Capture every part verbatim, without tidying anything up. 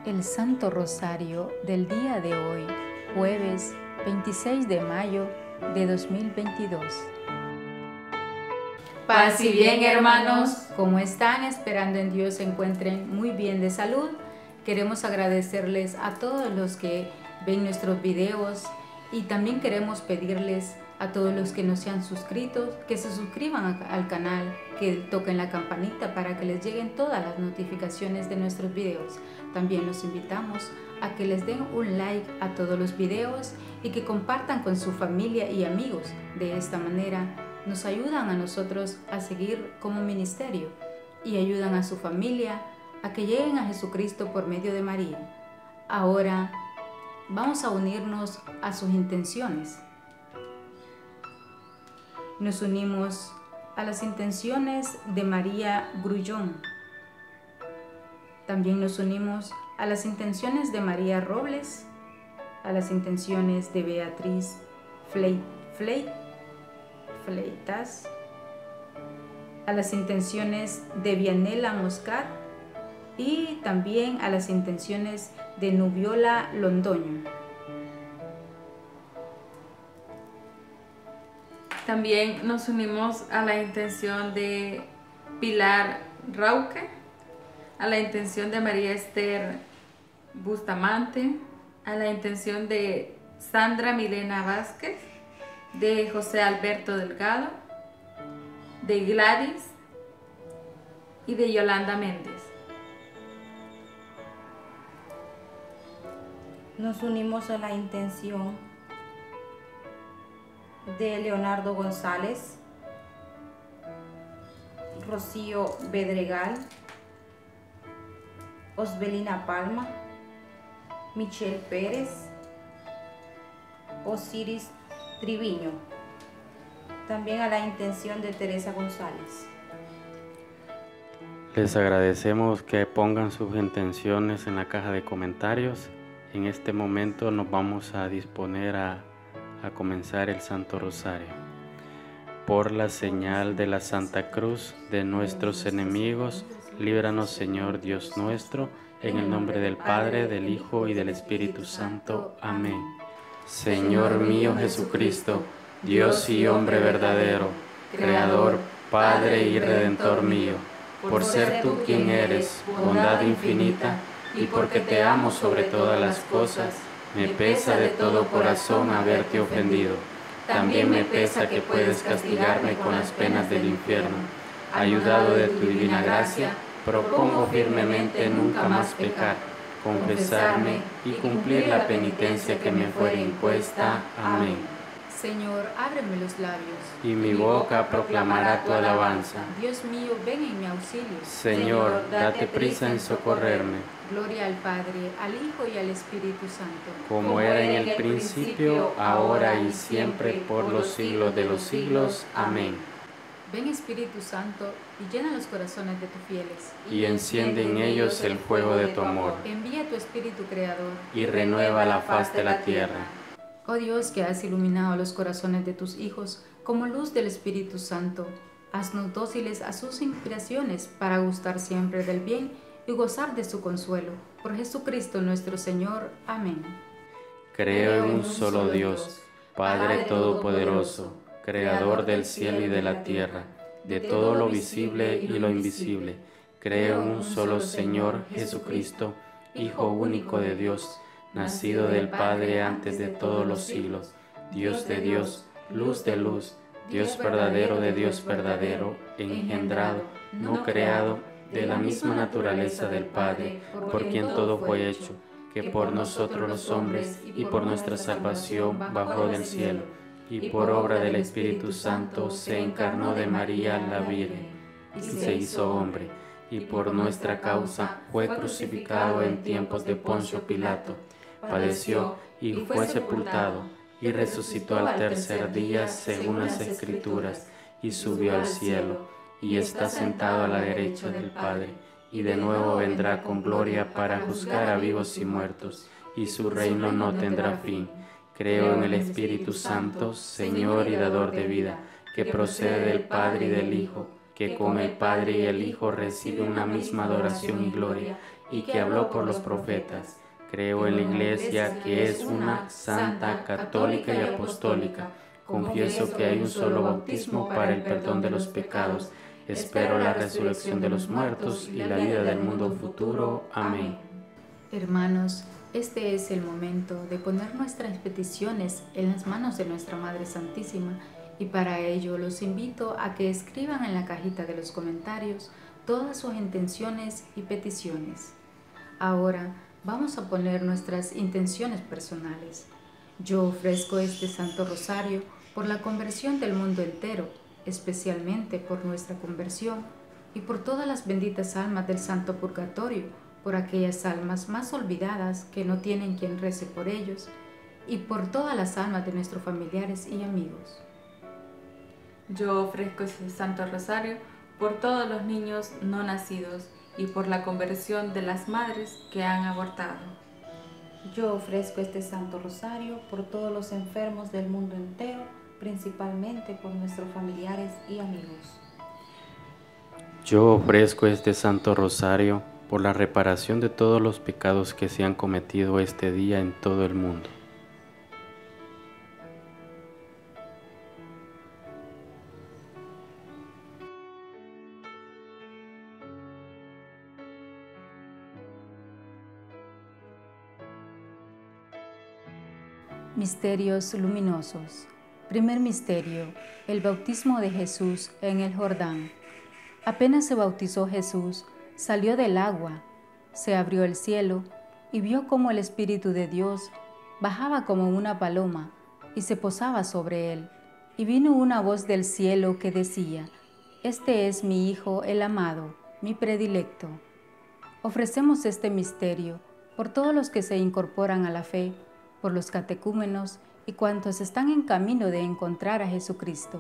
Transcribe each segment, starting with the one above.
El Santo Rosario del día de hoy, jueves veintiséis de mayo de dos mil veintidós. Paz y bien, hermanos. Como están, esperando en Dios se encuentren muy bien de salud. Queremos agradecerles a todos los que ven nuestros videos y también queremos pedirles a todos los que no se han suscrito que se suscriban al canal, que toquen la campanita para que les lleguen todas las notificaciones de nuestros videos. También los invitamos a que les den un like a todos los videos y que compartan con su familia y amigos. De esta manera nos ayudan a nosotros a seguir como ministerio y ayudan a su familia a que lleguen a Jesucristo por medio de María. Ahora vamos a unirnos a sus intenciones. Nos unimos a las intenciones de María Grullón. También nos unimos a las intenciones de María Robles, a las intenciones de Beatriz Fleit, Fleit, Fleitas, a las intenciones de Vianela Moscat y también a las intenciones de Nubiola Londoño. También nos unimos a la intención de Pilar Rauque, a la intención de María Esther Bustamante, a la intención de Sandra Milena Vázquez, de José Alberto Delgado, de Gladys y de Yolanda Méndez. Nos unimos a la intención de Leonardo González, Rocío Bedregal, Osbelina Palma, Michelle Pérez, Osiris Triviño. También a la intención de Teresa González. Les agradecemos que pongan sus intenciones en la caja de comentarios. En este momento nos vamos a disponer a, a comenzar el Santo Rosario. Por la señal de la Santa Cruz de nuestros enemigos, líbranos, Señor Dios nuestro, en el nombre del Padre, del Hijo y del Espíritu Santo. Amén. Señor mío Jesucristo, Dios y hombre verdadero, Creador, Padre y Redentor mío, por ser tú quien eres, bondad infinita, y porque te amo sobre todas las cosas, me pesa de todo corazón haberte ofendido. También me pesa que puedes castigarme con las penas del infierno. Ayudado de tu divina gracia, propongo firmemente nunca más pecar, confesarme y cumplir la penitencia que me fuere impuesta. Amén. Señor, ábreme los labios, y mi boca proclamará tu alabanza. Dios mío, ven en mi auxilio. Señor, date prisa en socorrerme. Gloria al Padre, al Hijo y al Espíritu Santo. Como era en el principio, ahora y siempre, por los siglos de los siglos. Amén. Ven, Espíritu Santo, y llena los corazones de tus fieles. Y enciende en ellos el fuego de tu amor. Envía tu Espíritu Creador. Y renueva la faz de la tierra. Oh Dios, que has iluminado los corazones de tus hijos como luz del Espíritu Santo, haznos dóciles a sus inspiraciones para gustar siempre del bien y gozar de su consuelo. Por Jesucristo nuestro Señor. Amén. Creo en un solo Dios, Padre Todopoderoso, Creador del cielo y de la tierra, de todo lo visible y lo invisible. Creo en un solo Señor Jesucristo, Hijo único de Dios, nacido del Padre antes de todos los siglos, Dios de Dios, luz de luz, Dios verdadero de Dios verdadero, engendrado, no creado, de la misma naturaleza del Padre, por quien todo fue hecho, que por nosotros los hombres y por nuestra salvación bajó del cielo, y por obra del Espíritu Santo se encarnó de María la Virgen, y se hizo hombre, y por nuestra causa fue crucificado en tiempos de Poncio Pilato, padeció y fue sepultado, y resucitó al tercer día según las Escrituras, y subió al cielo, y está sentado a la derecha del Padre, y de nuevo vendrá con gloria para juzgar a vivos y muertos, y su reino no tendrá fin. Creo en el Espíritu Santo, Señor y dador de vida, que procede del Padre y del Hijo, que con el Padre y el Hijo recibe una misma adoración y gloria, y que habló por los profetas. Creo en la Iglesia, que es una, santa, católica y apostólica. Confieso que hay un solo bautismo para el perdón de los pecados. Espero la resurrección de los muertos y la vida del mundo futuro. Amén. Hermanos, este es el momento de poner nuestras peticiones en las manos de nuestra Madre Santísima, y para ello los invito a que escriban en la cajita de los comentarios todas sus intenciones y peticiones. Ahora vamos a poner nuestras intenciones personales. Yo ofrezco este Santo Rosario por la conversión del mundo entero, especialmente por nuestra conversión y por todas las benditas almas del Santo Purgatorio, por aquellas almas más olvidadas que no tienen quien rece por ellos, y por todas las almas de nuestros familiares y amigos. Yo ofrezco este Santo Rosario por todos los niños no nacidos y por la conversión de las madres que han abortado. Yo ofrezco este Santo Rosario por todos los enfermos del mundo entero, principalmente por nuestros familiares y amigos. Yo ofrezco este Santo Rosario por la reparación de todos los pecados que se han cometido este día en todo el mundo. Misterios luminosos. Primer misterio, el bautismo de Jesús en el Jordán. Apenas se bautizó Jesús, salió del agua, se abrió el cielo y vio cómo el Espíritu de Dios bajaba como una paloma y se posaba sobre él. Y vino una voz del cielo que decía: Este es mi Hijo el amado, mi predilecto. Ofrecemos este misterio por todos los que se incorporan a la fe, por los catecúmenos y cuantos están en camino de encontrar a Jesucristo.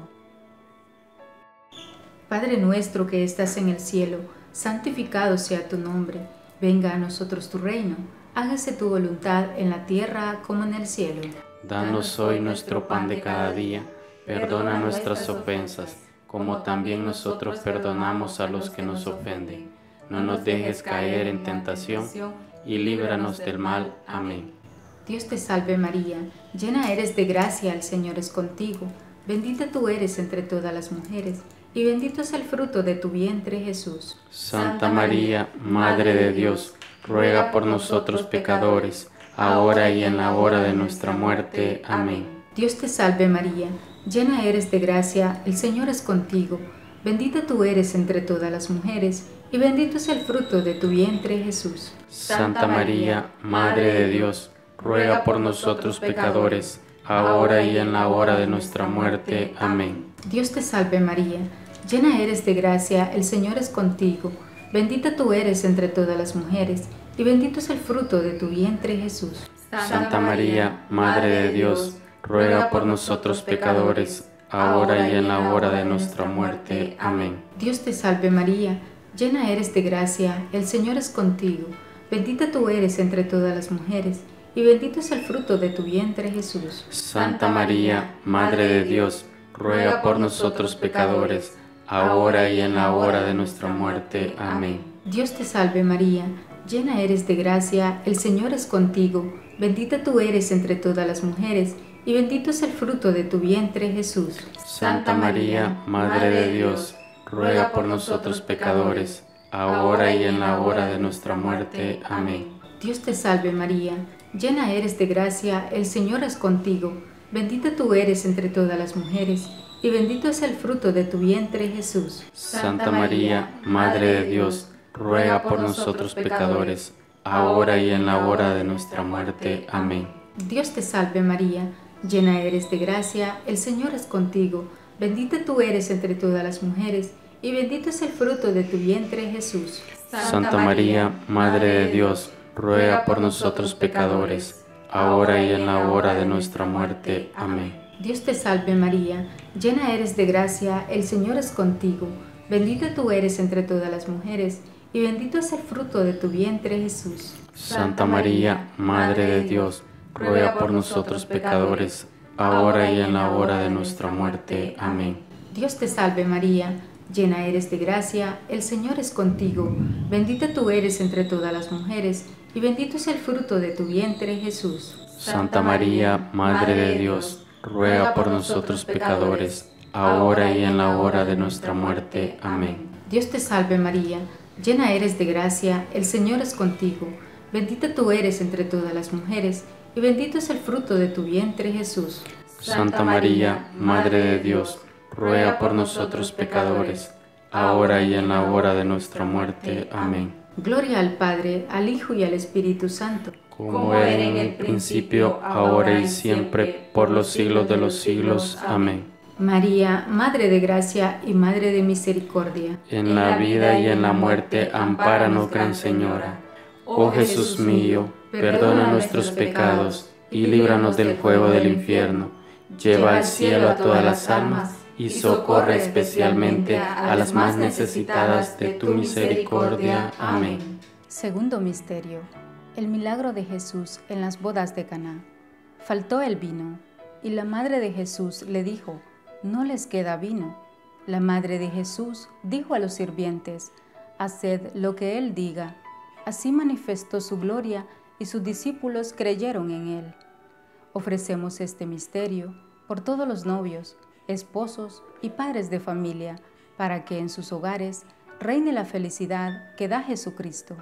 Padre nuestro que estás en el cielo, santificado sea tu nombre. Venga a nosotros tu reino. Hágase tu voluntad en la tierra como en el cielo. Danos hoy nuestro pan de cada día. Perdona nuestras ofensas, como también nosotros perdonamos a los que nos ofenden. No nos dejes caer en tentación y líbranos del mal. Amén. Dios te salve María, llena eres de gracia, el Señor es contigo. Bendita tú eres entre todas las mujeres, y bendito es el fruto de tu vientre, Jesús. Santa María, Madre de Dios, ruega por nosotros pecadores, ahora y en la hora de nuestra muerte. Amén. Dios te salve María, llena eres de gracia, el Señor es contigo. Bendita tú eres entre todas las mujeres, y bendito es el fruto de tu vientre, Jesús. Santa María, Madre de Dios, ruega por nosotros pecadores, ahora y en la hora de nuestra muerte. Amén. Dios te salve María, llena eres de gracia, el Señor es contigo. Bendita tú eres entre todas las mujeres, y bendito es el fruto de tu vientre, Jesús. Santa María, Madre de Dios, ruega por nosotros pecadores, ahora y en la hora de nuestra muerte. Amén. Dios te salve María, llena eres de gracia, el Señor es contigo. Bendita tú eres entre todas las mujeres, y bendito es el fruto de tu vientre, Jesús. Santa María, Madre de Dios, ruega por nosotros pecadores, ahora y en la hora de nuestra muerte. Amén. Dios te salve María, llena eres de gracia, el Señor es contigo. Bendita tú eres entre todas las mujeres, y bendito es el fruto de tu vientre, Jesús. Santa María, Madre de Dios, ruega por nosotros pecadores, ahora y en la hora de nuestra muerte. Amén. Dios te salve María, llena eres de gracia, el Señor es contigo. Bendita tú eres entre todas las mujeres, y bendito es el fruto de tu vientre, Jesús. Santa María, Madre de Dios, ruega por nosotros pecadores, ahora y en la hora de nuestra muerte. Amén. Dios te salve María, llena eres de gracia, el Señor es contigo. Bendita tú eres entre todas las mujeres, y bendito es el fruto de tu vientre, Jesús. Santa María, Madre de Dios, ruega por nosotros pecadores, ahora y en la hora de nuestra muerte. Amén. Dios te salve María, llena eres de gracia, el Señor es contigo. Bendita tú eres entre todas las mujeres, y bendito es el fruto de tu vientre, Jesús. Santa María, Madre de Dios, ruega por nosotros pecadores, ahora y en la hora de nuestra muerte. Amén. Dios te salve María, llena eres de gracia, el Señor es contigo, bendita tú eres entre todas las mujeres, y bendito es el fruto de tu vientre, Jesús. Santa María, Madre de Dios, ruega por nosotros pecadores, ahora y en la hora de nuestra muerte. Amén. Dios te salve María, llena eres de gracia, el Señor es contigo, bendita tú eres entre todas las mujeres, y bendito es el fruto de tu vientre, Jesús. Santa María, Madre de Dios, ruega por nosotros pecadores, ahora y en la hora de nuestra muerte. Amén. Gloria al Padre, al Hijo y al Espíritu Santo, como era en el principio, ahora y siempre, por los siglos de los siglos. Amén. María, Madre de Gracia y Madre de Misericordia, en la vida y en la muerte, ampáranos, Gran Señora. Oh Jesús mío, perdona nuestros pecados y líbranos del fuego del infierno. Lleva al cielo a todas las almas y socorre especialmente a las más necesitadas de tu misericordia. Amén. Segundo misterio: el milagro de Jesús en las bodas de Caná. Faltó el vino, y la madre de Jesús le dijo: no les queda vino. La madre de Jesús dijo a los sirvientes: haced lo que él diga. Así manifestó su gloria, y sus discípulos creyeron en él. Ofrecemos este misterio por todos los novios, esposos y padres de familia, para que en sus hogares reine la felicidad que da Jesucristo.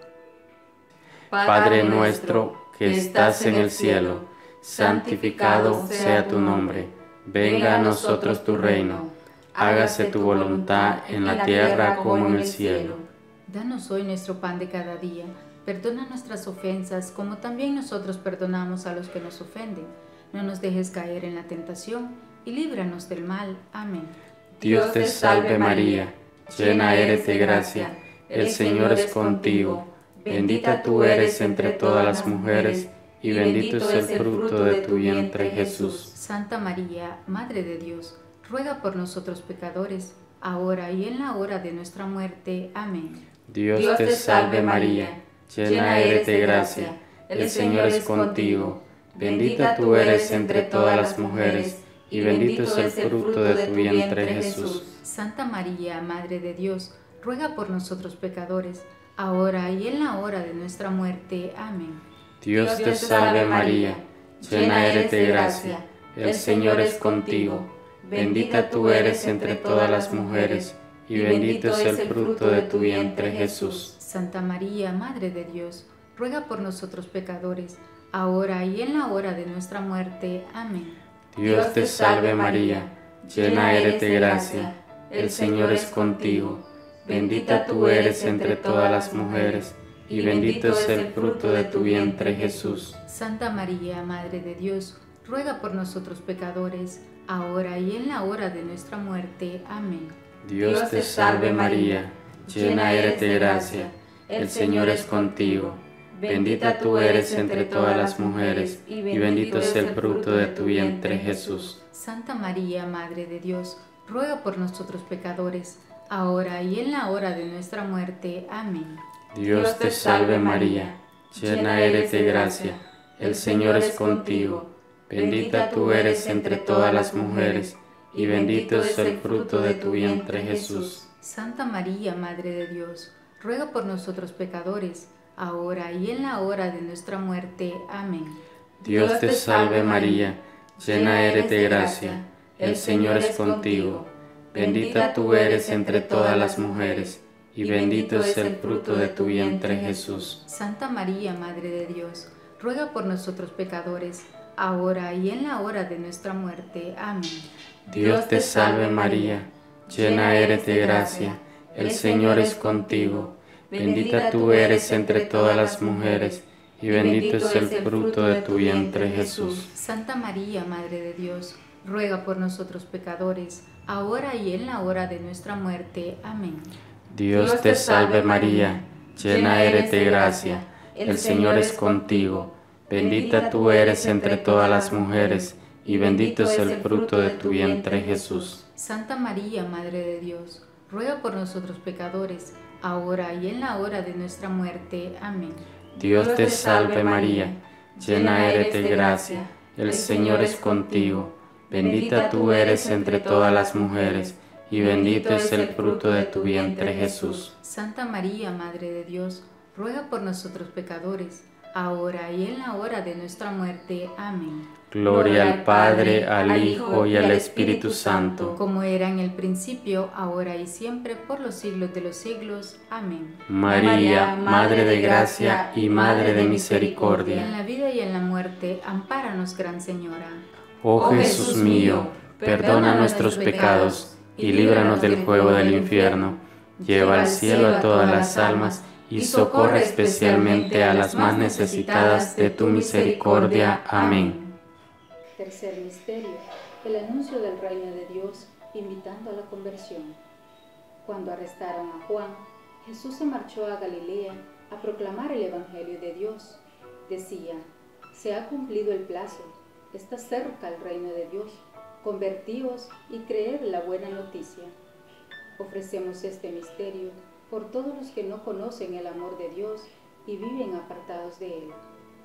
Padre nuestro que estás en el cielo, santificado sea tu nombre. Venga a nosotros tu reino. Hágase tu voluntad en la tierra como en el cielo. Danos hoy nuestro pan de cada día. Perdona nuestras ofensas, como también nosotros perdonamos a los que nos ofenden. No nos dejes caer en la tentación, y líbranos del mal. Amén. Dios te salve María, llena eres de gracia, el Señor es contigo. Bendita tú eres entre todas las mujeres, y bendito es el fruto de tu vientre, Jesús. Santa María, Madre de Dios, ruega por nosotros pecadores, ahora y en la hora de nuestra muerte. Amén. Dios te salve María, llena eres de gracia, el Señor es contigo. Bendita tú eres entre todas las mujeres, y bendito es el fruto de tu vientre, Jesús. Santa María, Madre de Dios, ruega por nosotros pecadores, ahora y en la hora de nuestra muerte. Amén. Dios te salve María, llena eres de gracia, el Señor es contigo. Bendita tú eres entre todas las mujeres, y bendito es el fruto de tu vientre, Jesús. Santa María, Madre de Dios, ruega por nosotros pecadores, ahora y en la hora de nuestra muerte. Amén. Dios te salve María, llena eres de gracia, el Señor es contigo. Bendita tú eres entre todas las mujeres, y bendito es el fruto de tu vientre, Jesús. Santa María, Madre de Dios, ruega por nosotros pecadores, ahora y en la hora de nuestra muerte. Amén. Dios te salve María, llena eres de gracia, el Señor es contigo. Bendita tú eres entre todas las mujeres, y bendito es el fruto de tu vientre, Jesús. Santa María, Madre de Dios, ruega por nosotros pecadores, ahora y en la hora de nuestra muerte. Amén. Dios te salve María, llena eres de gracia, el Señor es contigo. Bendita tú eres entre todas las mujeres, y bendito es el fruto de tu vientre, Jesús. Santa María, Madre de Dios, ruega por nosotros pecadores, ahora y en la hora de nuestra muerte. Amén. Dios te salve María, llena eres de gracia, el Señor es contigo. Bendita tú eres entre todas las mujeres, y bendito es el fruto de tu vientre, Jesús. Santa María, Madre de Dios, ruega por nosotros pecadores, ahora y en la hora de nuestra muerte. Amén. Dios te salve María, llena eres de gracia, el Señor es contigo. Bendita tú eres entre todas las mujeres, y bendito es el fruto de tu vientre, Jesús. Santa María, Madre de Dios, ruega por nosotros pecadores, ahora y en la hora de nuestra muerte. Amén. Dios te salve María, llena eres de gracia, el Señor es contigo. Bendita tú eres entre todas las mujeres, y bendito es el fruto de tu vientre, Jesús. Santa María, Madre de Dios, ruega por nosotros pecadores, ahora y en la hora de nuestra muerte. Amén. Dios te salve María, llena eres de gracia, el Señor es contigo. Bendita tú eres entre todas las mujeres, y bendito es el fruto de tu vientre, Jesús. Santa María, Madre de Dios, ruega por nosotros pecadores, ahora y en la hora de nuestra muerte. Amén. Gloria al Padre, al Hijo y al Espíritu Santo, como era en el principio, ahora y siempre, por los siglos de los siglos. Amén. María, Madre de gracia y Madre de misericordia, en la vida y en la muerte, ampáranos, Gran Señora. Oh Jesús mío, perdona nuestros pecados y líbranos del fuego del infierno. Lleva al cielo a todas las almas y socorre especialmente a las más necesitadas de tu misericordia. Amén. Tercer misterio, el anuncio del reino de Dios, invitando a la conversión. Cuando arrestaron a Juan, Jesús se marchó a Galilea a proclamar el Evangelio de Dios. Decía: se ha cumplido el plazo, está cerca el reino de Dios. Convertíos y creed la buena noticia. Ofrecemos este misterio por todos los que no conocen el amor de Dios y viven apartados de Él.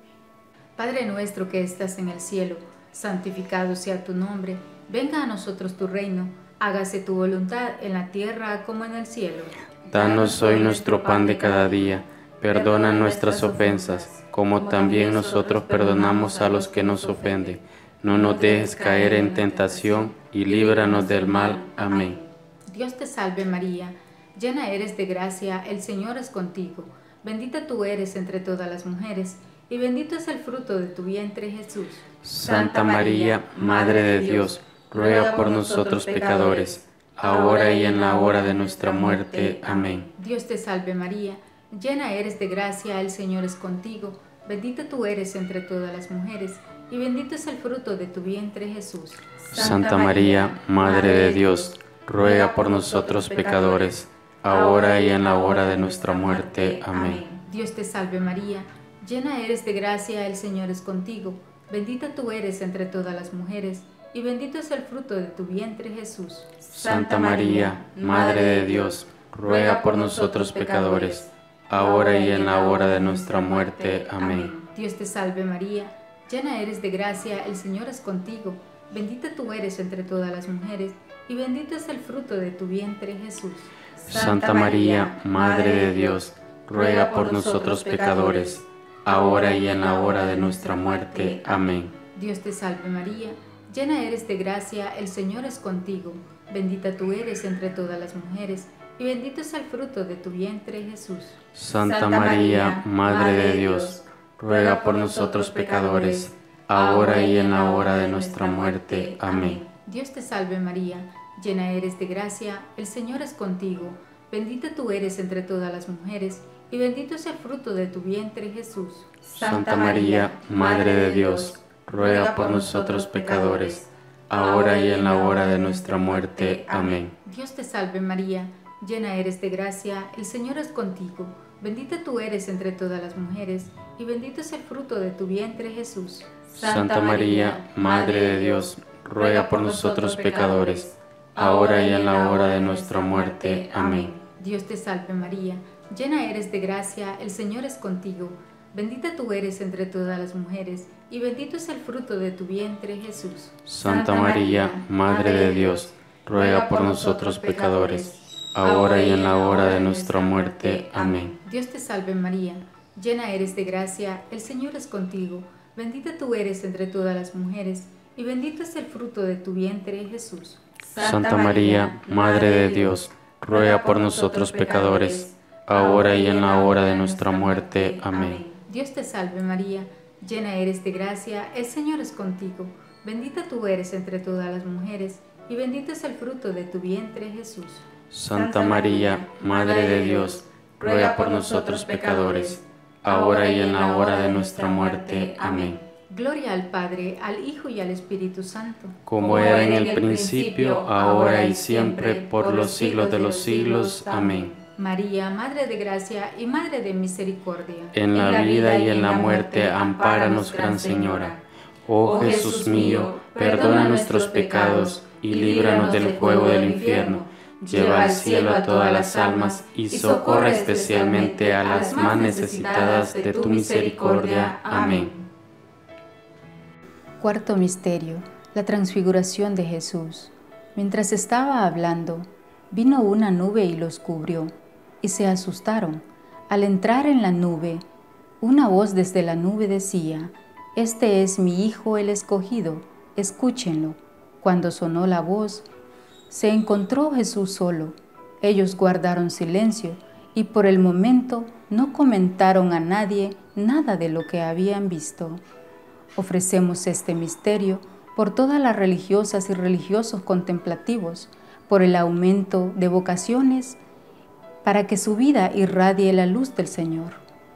Padre nuestro que estás en el cielo, santificado sea tu nombre, venga a nosotros tu reino, hágase tu voluntad en la tierra como en el cielo. Danos hoy nuestro pan de cada día, perdona nuestras ofensas, como también nosotros perdonamos a los que nos ofenden. No nos dejes caer en tentación y líbranos del mal. Amén. Dios te salve María, llena eres de gracia, el Señor es contigo. Bendita tú eres entre todas las mujeres, y bendito es el fruto de tu vientre, Jesús. Santa María, Madre de Dios, ruega por nosotros pecadores, ahora y en la hora de nuestra muerte. Amén. Dios te salve María, llena eres de gracia, el Señor es contigo. Bendita tú eres entre todas las mujeres, y bendito es el fruto de tu vientre, Jesús. Santa María, Madre de Dios, ruega por nosotros pecadores, ahora y en la hora de nuestra muerte. Amén. Dios te salve María, llena eres de gracia, el Señor es contigo. Bendita tú eres entre todas las mujeres, y bendito es el fruto de tu vientre, Jesús. Santa María, Madre de Dios, ruega por nosotros pecadores, ahora y en la hora de nuestra muerte. Amén. Dios te salve María, llena eres de gracia, el Señor es contigo. Bendita tú eres entre todas las mujeres, y bendito es el fruto de tu vientre, Jesús. Santa María, Madre de Dios, ruega por nosotros pecadores, ahora y en la hora de nuestra muerte. Amén. Dios te salve María, llena eres de gracia, el Señor es contigo. Bendita tú eres entre todas las mujeres, y bendito es el fruto de tu vientre, Jesús. Santa María, Madre de Dios, ruega por nosotros pecadores, ahora y en la hora de nuestra muerte. Amén. Dios te salve María, llena eres de gracia, el Señor es contigo. Bendita tú eres entre todas las mujeres, y bendito es el fruto de tu vientre, Jesús. Santa María, Madre de Dios, ruega por nosotros pecadores, ahora y en la hora de nuestra muerte. Amén. Dios te salve María, llena eres de gracia, el Señor es contigo. Bendita tú eres entre todas las mujeres, y bendito es el fruto de tu vientre, Jesús. Santa María, Madre de Dios, ruega por nosotros pecadores, ahora y en la hora de nuestra muerte. Amén. Dios te salve María, llena eres de gracia, el Señor es contigo. Bendita tú eres entre todas las mujeres, y bendito es el fruto de tu vientre, Jesús. Santa María, Madre de Dios, ruega por nosotros pecadores, ahora y en la hora de nuestra muerte. Amén. Dios te salve María, llena eres de gracia, el Señor es contigo. Bendita tú eres entre todas las mujeres, y bendito es el fruto de tu vientre, Jesús. Santa María, Madre de Dios, ruega por nosotros pecadores, ahora y en la hora de nuestra muerte. Amén. Dios te salve María, llena eres de gracia, el Señor es contigo. Bendita tú eres entre todas las mujeres, y bendito es el fruto de tu vientre, Jesús. Santa María, Madre de Dios, ruega por nosotros pecadores, ahora y en la hora de nuestra muerte. Amén. Gloria al Padre, al Hijo y al Espíritu Santo, como era en el principio, ahora y siempre, por los siglos de los siglos. Amén. María, Madre de Gracia y Madre de Misericordia, en la vida y en la muerte, ampáranos, Gran Señora. Oh Jesús mío, perdona nuestros pecados y líbranos del fuego del infierno. Lleva al cielo a todas las almas y socorre especialmente a las más necesitadas de tu misericordia. Amén. Cuarto misterio, la transfiguración de Jesús. Mientras estaba hablando, Vino una nube y los cubrió, y se asustaron. Al entrar en la nube, una voz desde la nube decía: «Este es mi Hijo el escogido, escúchenlo». Cuando sonó la voz, se encontró Jesús solo. Ellos guardaron silencio y por el momento no comentaron a nadie nada de lo que habían visto. Ofrecemos este misterio por todas las religiosas y religiosos contemplativos, por el aumento de vocaciones, para que su vida irradie la luz del Señor.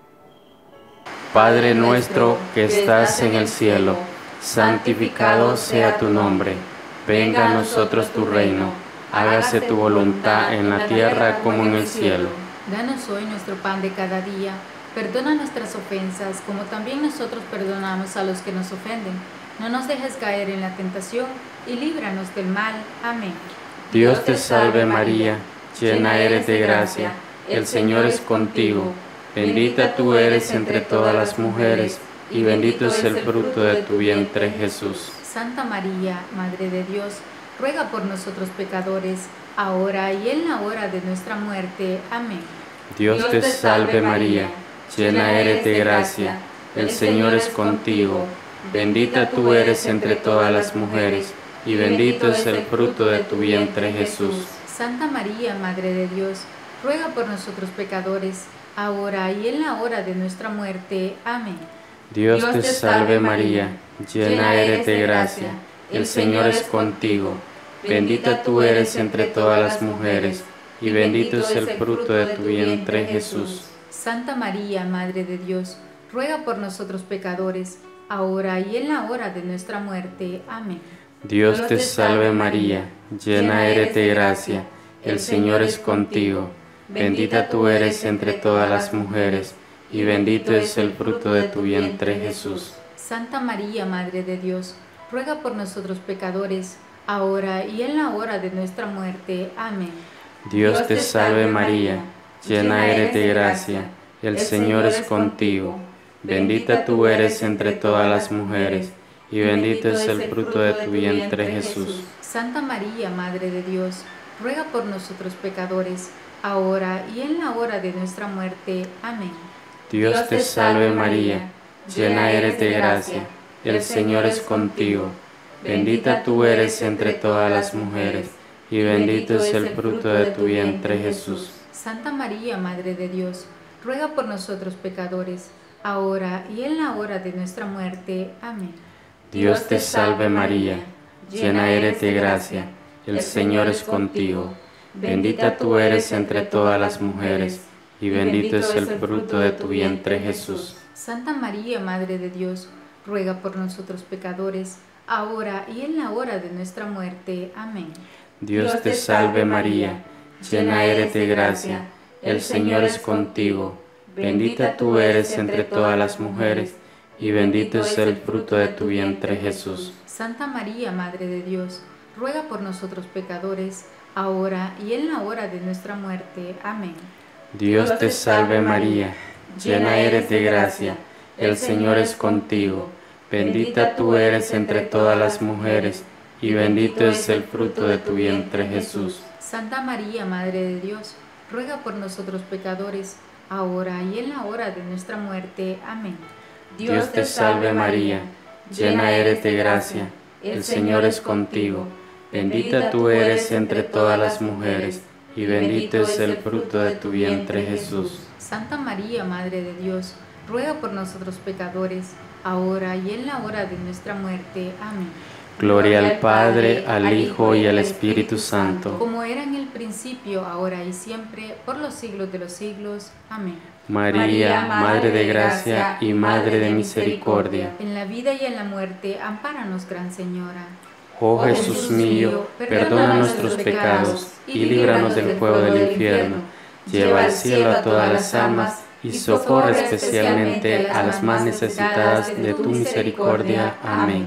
Padre nuestro que estás en el cielo, santificado sea tu nombre. Venga a nosotros tu reino. Hágase tu voluntad en la tierra como en el cielo. Danos hoy nuestro pan de cada día. Perdona nuestras ofensas, como también nosotros perdonamos a los que nos ofenden. No nos dejes caer en la tentación y líbranos del mal. Amén. Dios te salve María, llena eres de gracia, el Señor es contigo. Bendita tú eres entre todas las mujeres, y bendito es el fruto de tu vientre, Jesús. Santa María, Madre de Dios, ruega por nosotros pecadores, ahora y en la hora de nuestra muerte. Amén. Dios te salve María, llena eres de gracia, el Señor es contigo. Bendita tú eres entre todas las mujeres, y bendito es el fruto de tu vientre, Jesús. Santa María, Madre de Dios, ruega por nosotros pecadores, ahora y en la hora de nuestra muerte. Amén. Dios te salve María, llena eres de gracia, el Señor es contigo. Bendita tú eres entre todas las mujeres, y bendito es el fruto de tu vientre, Jesús. Santa María, Madre de Dios, ruega por nosotros pecadores, ahora y en la hora de nuestra muerte. Amén. Dios te salve María, llena eres de gracia, el Señor es contigo. Bendita tú eres entre todas las mujeres, y bendito es el fruto de tu vientre, Jesús. Santa María, Madre de Dios, ruega por nosotros pecadores, ahora y en la hora de nuestra muerte. Amén. Dios te salve María, llena eres de gracia, el Señor es contigo. Bendita tú eres entre todas las mujeres, y bendito es el fruto de tu vientre, Jesús. Santa María, Madre de Dios, ruega por nosotros pecadores, ahora y en la hora de nuestra muerte. Amén. Dios te salve María, llena eres de gracia, el Señor es contigo. Bendita tú eres entre todas las mujeres, y bendito es el fruto de tu vientre, Jesús. Santa María, Madre de Dios, ruega por nosotros pecadores, ahora y en la hora de nuestra muerte. Amén. Dios te salve María, llena eres de gracia, el Señor es contigo. Bendita tú eres entre todas las mujeres, y bendito es el fruto de tu vientre, Jesús. Santa María, Madre de Dios, ruega por nosotros pecadores, ahora y en la hora de nuestra muerte. Amén. Dios te salve María, llena eres de gracia, el Señor es contigo. Bendita tú eres entre todas las mujeres, y bendito es el fruto de tu vientre, Jesús. Santa María, Madre de Dios, ruega por nosotros pecadores, ahora y en la hora de nuestra muerte. Amén. Dios te salve María, llena eres de gracia, el Señor es contigo. Bendita tú eres entre todas las mujeres, y bendito es el fruto de tu vientre, Jesús. Santa María, Madre de Dios, ruega por nosotros pecadores, ahora y en la hora de nuestra muerte. Amén. Dios te salve María, llena eres de gracia, el Señor es contigo. Bendita tú eres entre todas las mujeres, y bendito es el fruto de tu vientre, Jesús. Santa María, Madre de Dios, ruega por nosotros pecadores, ahora y en la hora de nuestra muerte. Amén. Gloria al Padre, al Hijo y al Espíritu Santo, como era en el principio, ahora y siempre, por los siglos de los siglos. Amén. María, Madre de gracia y Madre de misericordia, en la vida y en la muerte, ampáranos, Gran Señora. Oh Jesús mío, perdona nuestros pecados y líbranos del fuego del infierno. Lleva al cielo a todas las almas y socorre especialmente a las más necesitadas de tu misericordia. Amén.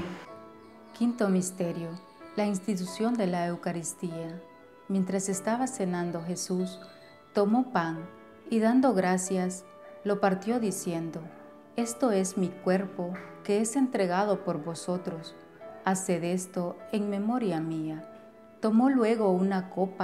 Quinto misterio: la institución de la Eucaristía. Mientras estaba cenando, Jesús tomó pan y dando gracias, lo partió diciendo: Esto es mi cuerpo, que es entregado por vosotros. Haced esto en memoria mía. Tomó luego una copa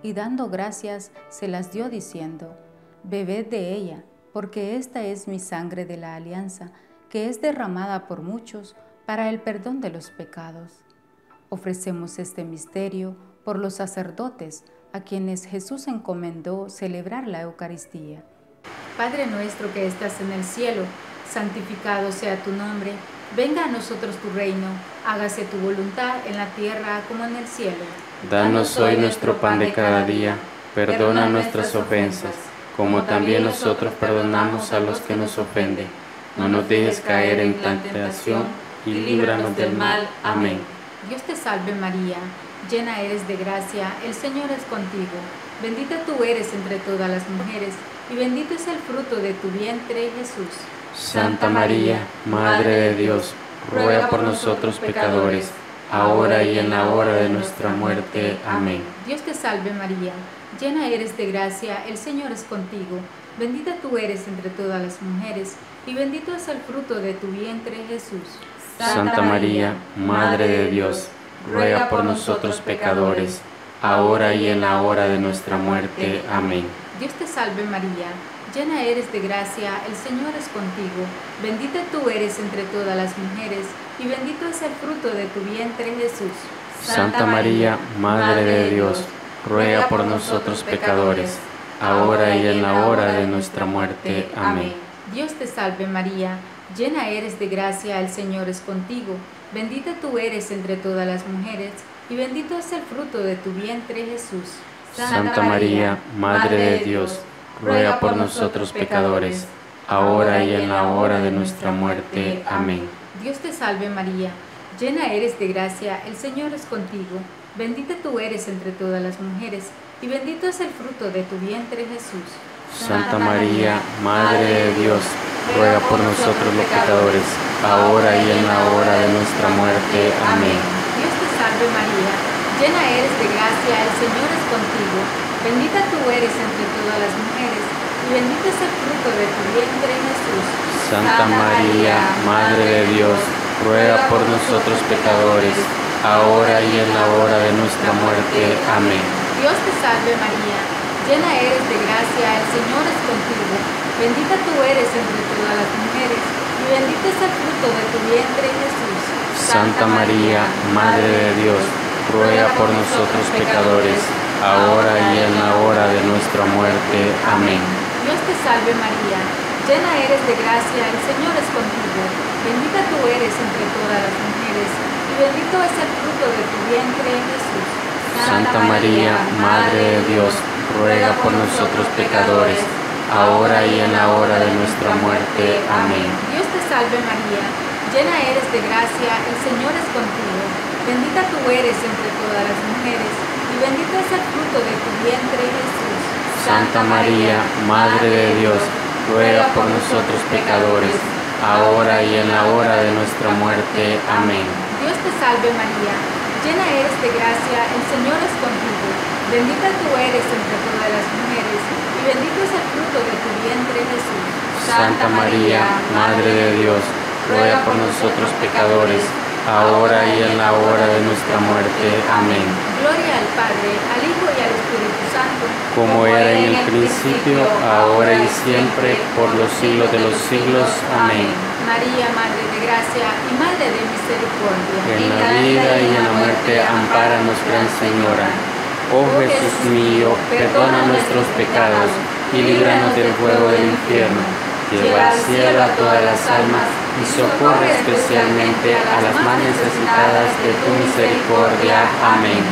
y dando gracias se las dio diciendo: Bebed de ella, porque esta es mi sangre de la alianza, que es derramada por muchos para el perdón de los pecados. Ofrecemos este misterio por los sacerdotes, a quienes Jesús encomendó celebrar la Eucaristía. Padre nuestro que estás en el cielo, santificado sea tu nombre. Venga a nosotros tu reino, hágase tu voluntad en la tierra como en el cielo. Danos hoy nuestro pan de cada día, perdona nuestras ofensas, como también nosotros perdonamos a los que nos ofenden. No nos dejes caer en tentación y líbranos del mal. Amén. Dios te salve María, llena eres de gracia, el Señor es contigo. Bendita tú eres entre todas las mujeres, y bendito es el fruto de tu vientre, Jesús. Santa María, Madre de Dios, ruega por nosotros pecadores, ahora y en la hora de nuestra muerte. Amén. Dios te salve María, llena eres de gracia, el Señor es contigo. Bendita tú eres entre todas las mujeres, y bendito es el fruto de tu vientre, Jesús. Santa María, Madre de Dios, ruega por nosotros pecadores, ahora y en la hora de nuestra muerte. Amén. Dios te salve María, llena eres de gracia, el Señor es contigo. Bendita tú eres entre todas las mujeres, y bendito es el fruto de tu vientre, Jesús. Santa María, Madre de Dios, ruega por nosotros pecadores, ahora y en la hora de nuestra muerte. Amén. Dios te salve María, llena eres de gracia, el Señor es contigo. Bendita tú eres entre todas las mujeres, y bendito es el fruto de tu vientre, Jesús. Santa María, Madre de Dios, ruega por nosotros pecadores, ahora y en la hora de nuestra muerte. Amén. Dios te salve María, llena eres de gracia, el Señor es contigo. Bendita tú eres entre todas las mujeres, y bendito es el fruto de tu vientre, Jesús. Santa María, Madre de Dios, ruega por nosotros los pecadores, ahora y en la hora de nuestra muerte. Amén. Dios te salve María, llena eres de gracia, el Señor es contigo. Bendita tú eres entre todas las mujeres, y bendito es el fruto de tu vientre, Jesús. Santa María, Madre de Dios, ruega por nosotros pecadores, ahora y en la hora de nuestra muerte. Amén. Dios te salve María, llena eres de gracia, el Señor es contigo. Bendita tú eres entre todas las mujeres, y bendito es el fruto de tu vientre, Jesús. Santa María, Madre de Dios, ruega por nosotros pecadores, ahora y en la hora de nuestra muerte. Amén. Dios te salve María, llena eres de gracia, el Señor es contigo. Bendita tú eres entre todas las mujeres, y bendito es el fruto de tu vientre, Jesús. Santa María, Madre de Dios, ruega por nosotros pecadores, ahora y en la hora de nuestra muerte. Amén. Dios te salve María, llena eres de gracia, el Señor es contigo. Bendita tú eres entre todas las mujeres, y bendito es el fruto de tu vientre, Jesús. Santa María, Madre de Dios, ruega por nosotros pecadores, ahora y en la hora de nuestra muerte. Amén. Dios te salve María, llena eres de gracia, el Señor es contigo. Bendita tú eres entre todas las mujeres, y bendito es el fruto de tu vientre, Jesús. Santa María, Madre de Dios, ruega por nosotros pecadores, ahora y en la hora de nuestra muerte. Amén. Gloria al Padre, al Hijo y al Espíritu Santo, como era en el principio, ahora y siempre, por los siglos de los siglos. Amén. María, Madre de gracia y Madre de misericordia, en la vida y en la muerte, ampáranos, Gran Señora. Oh Jesús mío, perdona nuestros pecados y líbranos del fuego del infierno. Lleva al cielo a todas las almas y socorre especialmente a las más necesitadas de tu misericordia. Amén.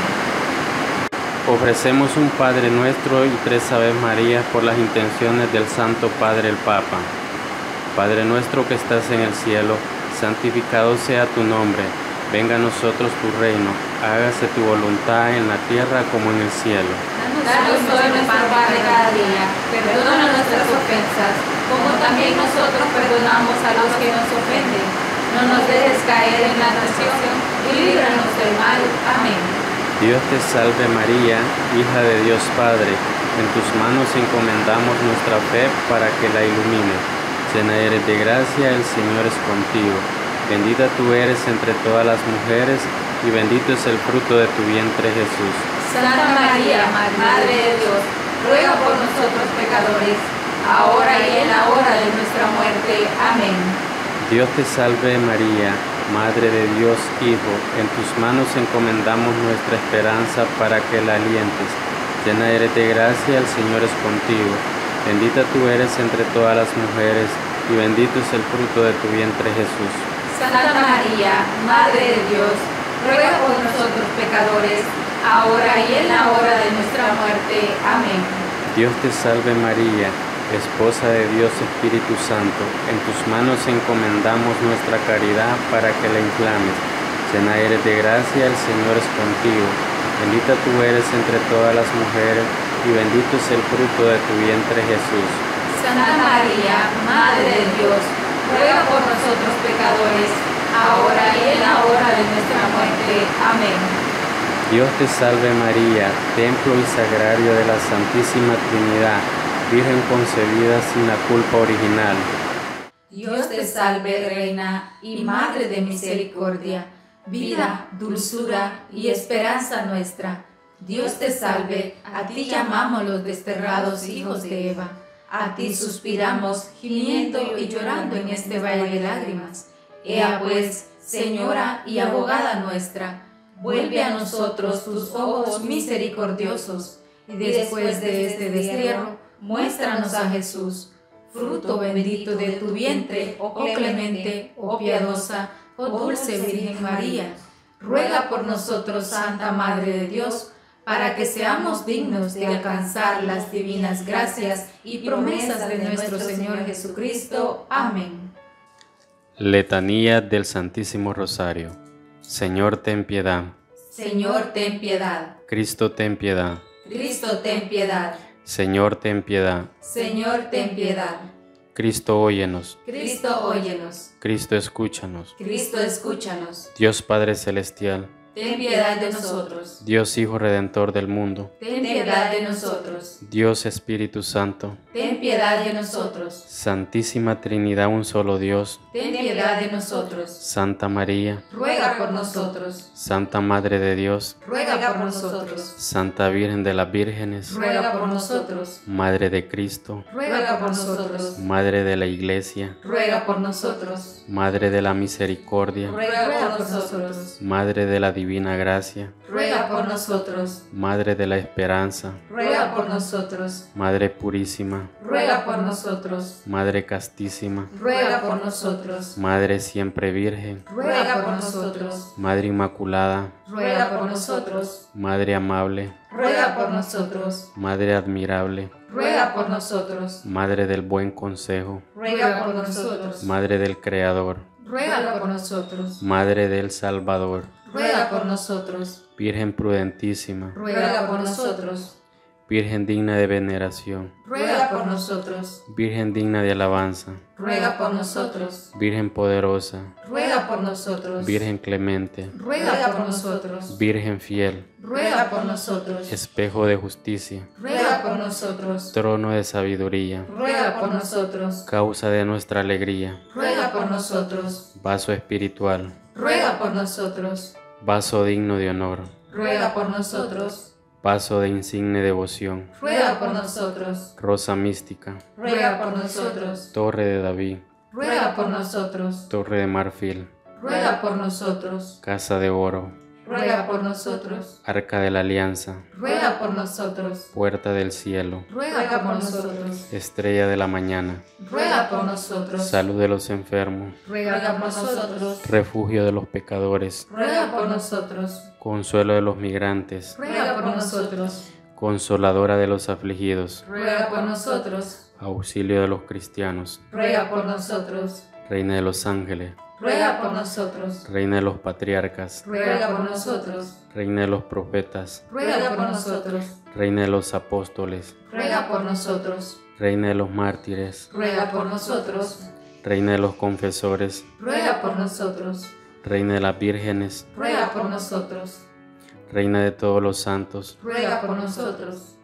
Ofrecemos un Padre Nuestro y tres Aves Marías por las intenciones del Santo Padre el Papa. Padre nuestro que estás en el cielo, santificado sea tu nombre. Venga a nosotros tu reino, hágase tu voluntad en la tierra como en el cielo. Danos hoy nuestro pan de cada día, perdona nuestras ofensas, como también nosotros perdonamos a los que nos ofenden. No nos dejes caer en la tentación y líbranos del mal. Amén. Dios te salve María, hija de Dios Padre, en tus manos encomendamos nuestra fe para que la ilumine. Llena eres de gracia, el Señor es contigo. Bendita tú eres entre todas las mujeres, y bendito es el fruto de tu vientre, Jesús. Santa María, Madre de Dios, ruega por nosotros pecadores, ahora y en la hora de nuestra muerte. Amén. Dios te salve María, Madre de Dios Hijo, en tus manos encomendamos nuestra esperanza para que la alientes. Llena eres de gracia, el Señor es contigo. Bendita tú eres entre todas las mujeres, y bendito es el fruto de tu vientre Jesús. Santa María, Madre de Dios, ruega por nosotros pecadores, ahora y en la hora de nuestra muerte. Amén. Dios te salve María, Esposa de Dios Espíritu Santo, en tus manos encomendamos nuestra caridad para que la inflames. Llena eres de gracia, el Señor es contigo. Bendita tú eres entre todas las mujeres, y bendito es el fruto de tu vientre Jesús. Santa María, Madre de Dios, ruega por nosotros pecadores, ahora y en la hora de nuestra muerte. Amén. Dios te salve María, templo y sagrario de la Santísima Trinidad, Virgen concebida sin la culpa original. Dios te salve, Reina y Madre de misericordia, vida, dulzura y esperanza nuestra. Dios te salve, a ti llamamos los desterrados hijos de Eva. A ti suspiramos, gimiendo y llorando en este valle de lágrimas. Ea pues, Señora y abogada nuestra, vuelve a nosotros tus ojos misericordiosos, y después de este destierro, muéstranos a Jesús, fruto bendito de tu vientre, oh clemente, oh piadosa, oh dulce Virgen María. Ruega por nosotros, Santa Madre de Dios, para que seamos dignos de alcanzar las divinas gracias y promesas de nuestro Señor Jesucristo. Amén. Letanía del Santísimo Rosario. Señor, ten piedad. Señor, ten piedad. Cristo, ten piedad. Cristo, ten piedad. Señor, ten piedad. Señor, ten piedad. Cristo, óyenos. Cristo, óyenos. Cristo, escúchanos. Cristo, escúchanos. Dios Padre Celestial, ten piedad de nosotros. Dios Hijo Redentor del mundo, ten piedad de nosotros. Dios Espíritu Santo, ten piedad de nosotros. Santísima Trinidad, un solo Dios, ten piedad de nosotros. Santa María, ruega por nosotros. Santa Madre de Dios, ruega por nosotros. Santa Virgen de las Vírgenes, ruega por nosotros. Madre de Cristo, ruega por nosotros. Madre de la Iglesia, ruega por nosotros. Madre de la Misericordia, ruega por nosotros. Madre de la Divina Gracia, ruega por nosotros. Madre de la Esperanza, ruega por nosotros. Madre Purísima, ruega por nosotros. Madre Castísima, ruega por nosotros. Madre Siempre Virgen, ruega por nosotros. Madre Inmaculada, ruega por nosotros. Madre Amable, ruega por nosotros. Madre Admirable, ruega por nosotros. Madre del Buen Consejo, ruega por nosotros. Madre del Creador, ruega por nosotros. Madre del Salvador, ruega por nosotros. Virgen prudentísima, ruega por nosotros. Virgen digna de veneración, ruega por nosotros. Virgen digna de alabanza, ruega por nosotros. Virgen poderosa, ruega por nosotros. Virgen clemente, ruega por nosotros. Virgen fiel, ruega por nosotros. espejo de justicia, ruega por nosotros. trono de sabiduría, ruega por nosotros. causa de nuestra alegría, ruega por nosotros. vaso espiritual, ruega por nosotros. vaso digno de honor, ruega por nosotros. vaso de insigne devoción, ruega por nosotros. rosa mística, ruega por nosotros. torre de David, ruega por nosotros. torre de marfil, ruega por nosotros. casa de oro, ruega por nosotros. arca de la alianza, ruega por nosotros. puerta del cielo, ruega por nosotros. estrella de la mañana, ruega por nosotros. salud de los enfermos, ruega por nosotros. refugio de los pecadores, ruega por nosotros. consuelo de los migrantes, ruega por nosotros. consoladora de los afligidos, ruega por nosotros. auxilio de los cristianos, ruega por nosotros. reina de los ángeles, ruega por nosotros. reina de los patriarcas, ruega por nosotros. reina de los profetas, ruega por nosotros. reina de los apóstoles, ruega por nosotros. reina de los mártires, ruega por nosotros. reina de los confesores, ruega por nosotros. reina de las vírgenes, ruega por nosotros. reina de todos los santos, ruega por nosotros.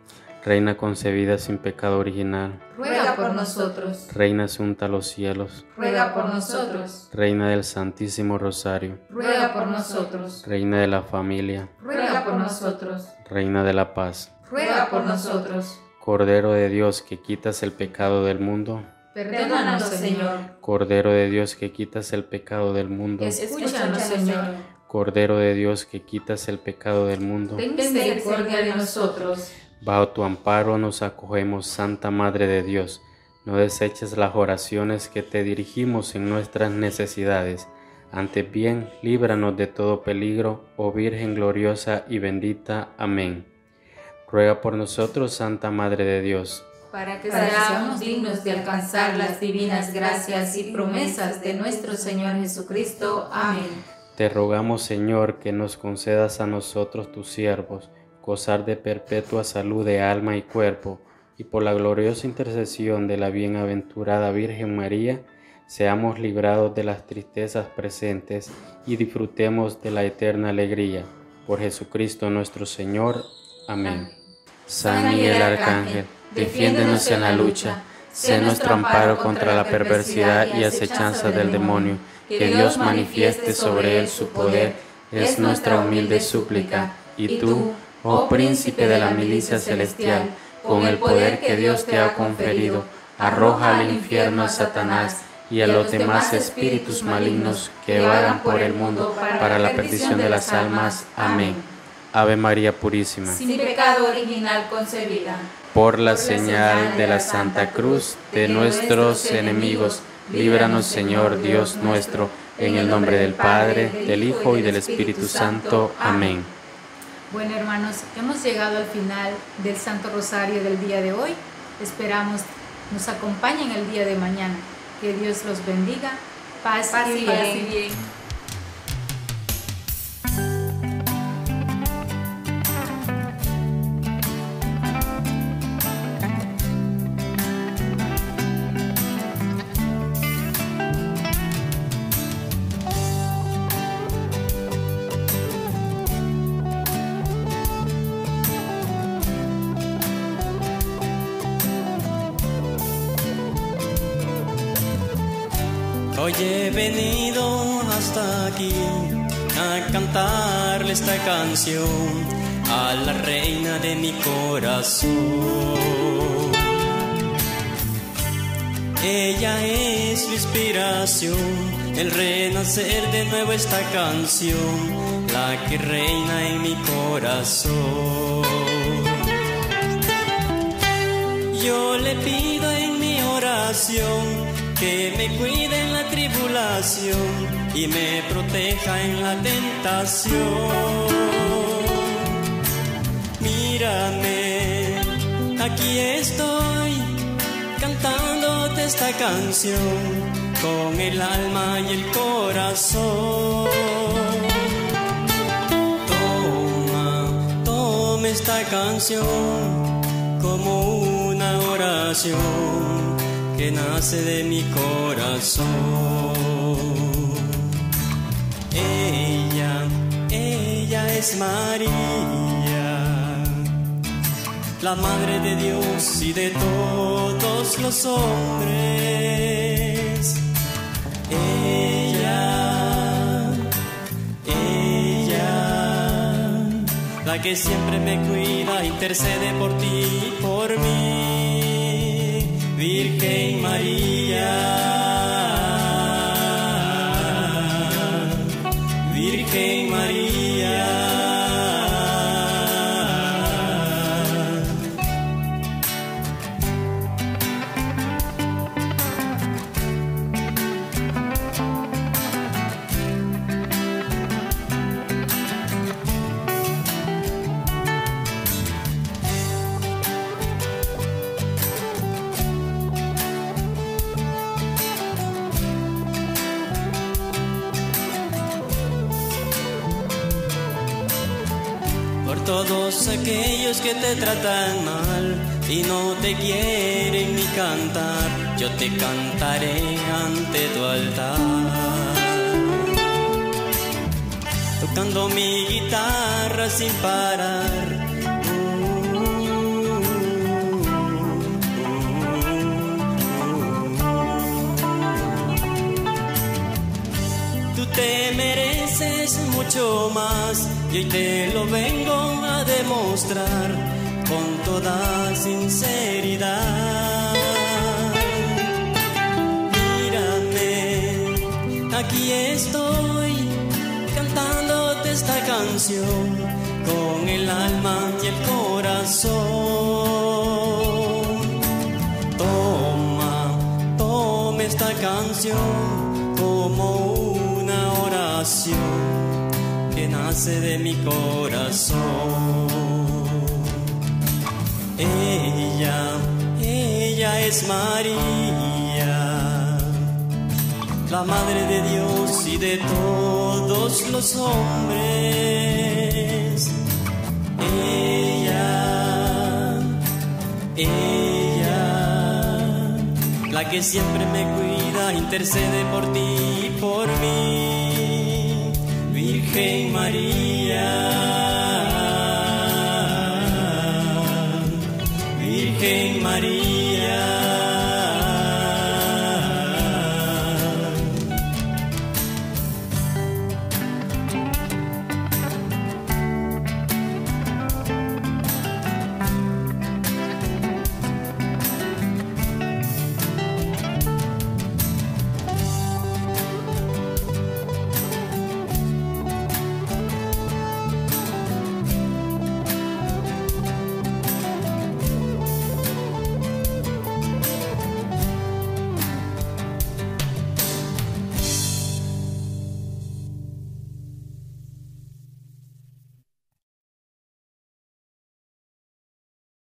Reina concebida sin pecado original, ruega por nosotros. Reina asunta a los cielos, Ruega por nosotros. Reina del Santísimo Rosario, Ruega por nosotros. Reina de la familia, Ruega por nosotros. Reina de la paz, Ruega por nosotros. Cordero de Dios que quitas el pecado del mundo, Perdónanos, Señor. Cordero de Dios que quitas el pecado del mundo, Escúchanos, Señor. Cordero de Dios que quitas el pecado del mundo, Ten misericordia de nosotros. bajo tu amparo nos acogemos, Santa Madre de Dios. No deseches las oraciones que te dirigimos en nuestras necesidades. Antes bien, líbranos de todo peligro, oh Virgen gloriosa y bendita. Amén. Ruega por nosotros, Santa Madre de Dios, Para que seamos dignos de alcanzar las divinas gracias y promesas de nuestro Señor Jesucristo. Amén. Te rogamos, Señor, que nos concedas a nosotros, tus siervos, gozar de perpetua salud de alma y cuerpo, y por la gloriosa intercesión de la bienaventurada Virgen María, seamos librados de las tristezas presentes y disfrutemos de la eterna alegría. Por Jesucristo nuestro Señor. Amén. San Miguel Arcángel, defiéndenos en la lucha, sé nuestro amparo contra la perversidad y acechanza del demonio. Que Dios manifieste sobre él su poder, es nuestra humilde súplica. Y tú, oh Príncipe de la milicia celestial, con el poder que Dios te ha conferido, arroja al infierno a Satanás y a los demás espíritus malignos que vagan por el mundo para la perdición de las almas. Amén. Ave María Purísima, sin pecado original concebida, por la señal de la Santa Cruz de nuestros enemigos, líbranos, Señor Dios nuestro, en el nombre del Padre, del Hijo y del Espíritu Santo. Amén. Bueno, hermanos, hemos llegado al final del Santo Rosario del día de hoy. Esperamos nos acompañen el día de mañana. Que Dios los bendiga. Paz, Paz y y bien. bien. Hoy he venido hasta aquí a cantarle esta canción a la reina de mi corazón. Ella es mi inspiración, el renacer de nuevo esta canción, la que reina en mi corazón. Yo le pido en mi oración que me cuide en la tribulación y me proteja en la tentación. Mírame, aquí estoy cantándote esta canción con el alma y el corazón. Toma, toma esta canción como una oración que nace de mi corazón. Ella, ella es María, la Madre de Dios y de todos los hombres. Ella, ella, la que siempre me cuida, intercede por ti y por mí. Virgen María, Virgen María. Todos aquellos que te tratan mal y no te quieren ni cantar, yo te cantaré ante tu altar. Tocando mi guitarra sin parar, uh, mucho más, y hoy te lo vengo a demostrar con toda sinceridad. Mírame, aquí estoy cantándote esta canción con el alma y el corazón. Toma, toma esta canción como una oración que nace de mi corazón. Ella, ella es María, la Madre de Dios y de todos los hombres. Ella, ella, la que siempre me cuida, intercede por ti y por mí. Virgen María, Virgen María.